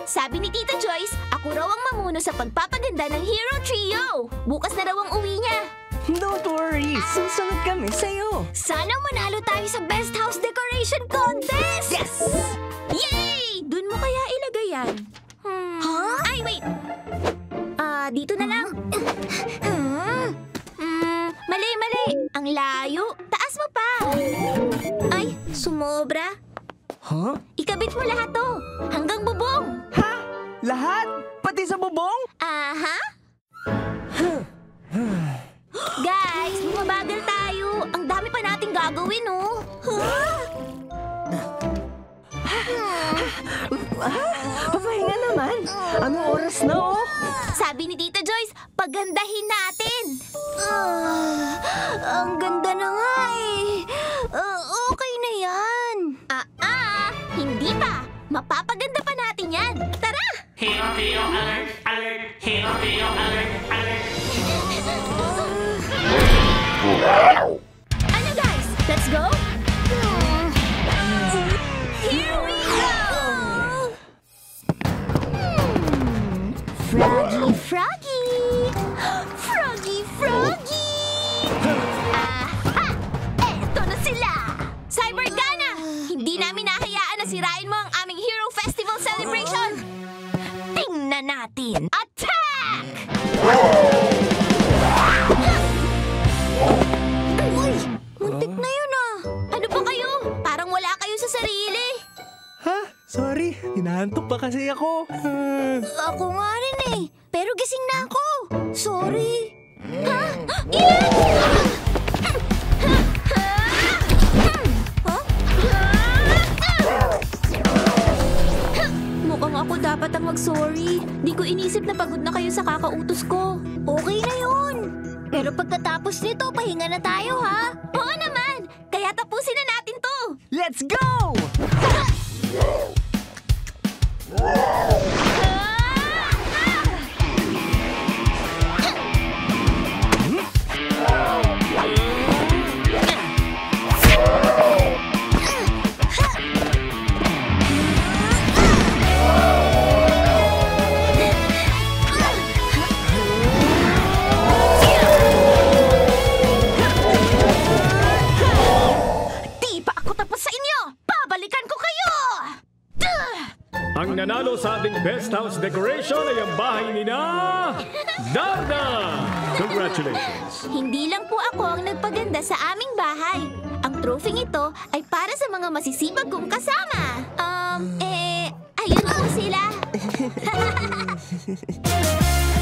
Sabi ni Tita Joyce, ako raw ang mamuno sa pagpapaganda ng Hero Trio. Bukas na raw ang uwi niya. Don't worry, susunod kami sa'yo. Sana manalo tayo sa Best House Decoration Contest! Yes! Yay! Doon mo kaya ilagay yan? Ay, wait! Dito na lang. Mali. Ang layo. Taas mo pa. Ay, sumobra. Huh? Ikabit mo lahat to. Hanggang bubong. Ha? Lahat? Pati sa bubong? Aha. Guys, bumabagal tayo. Ang dami pa nating gagawin, oh. Papahinga naman. Anong oras na, oh? Sabi ni Tita Joyce, pagandahin natin. Ang ganda na nga eh. Okay na yan. Hindi pa. Mapapaganda pa natin yan. Tara! Hero Trio alert! Alert! Hero Trio alert! Alert! Ano guys? Let's go? Here we go! Froggy! Froggy! Aha! Eto na sila! Cybergana! Hindi namin nahayaan na sirain mo ang aming Hero Festival celebration! Tingnan natin! Attack! Uy! Muntik na yun ah! Ano ba kayo? Parang wala kayo sa sarili. Ha? Sorry, hinahantok pa kasi ako. Ako nga rin eh. Pero gising na ako. Sorry. Ha? Ilan? Mukhang ako dapat ang mag-sorry. Di ko inisip na pagod na kayo sa kakautos ko. Okay na yun. Pero pagkatapos nito, pahinga na tayo ha? Oo naman. Kaya tapusin na natin to. Let's go! Ang nanalo sa ating Best House Decoration ay ang bahay ni na Darna! Congratulations! Hindi lang po ako ang nagpaganda sa aming bahay. Ang trophy ito ay para sa mga masisipag kong kasama. Ayun po sila.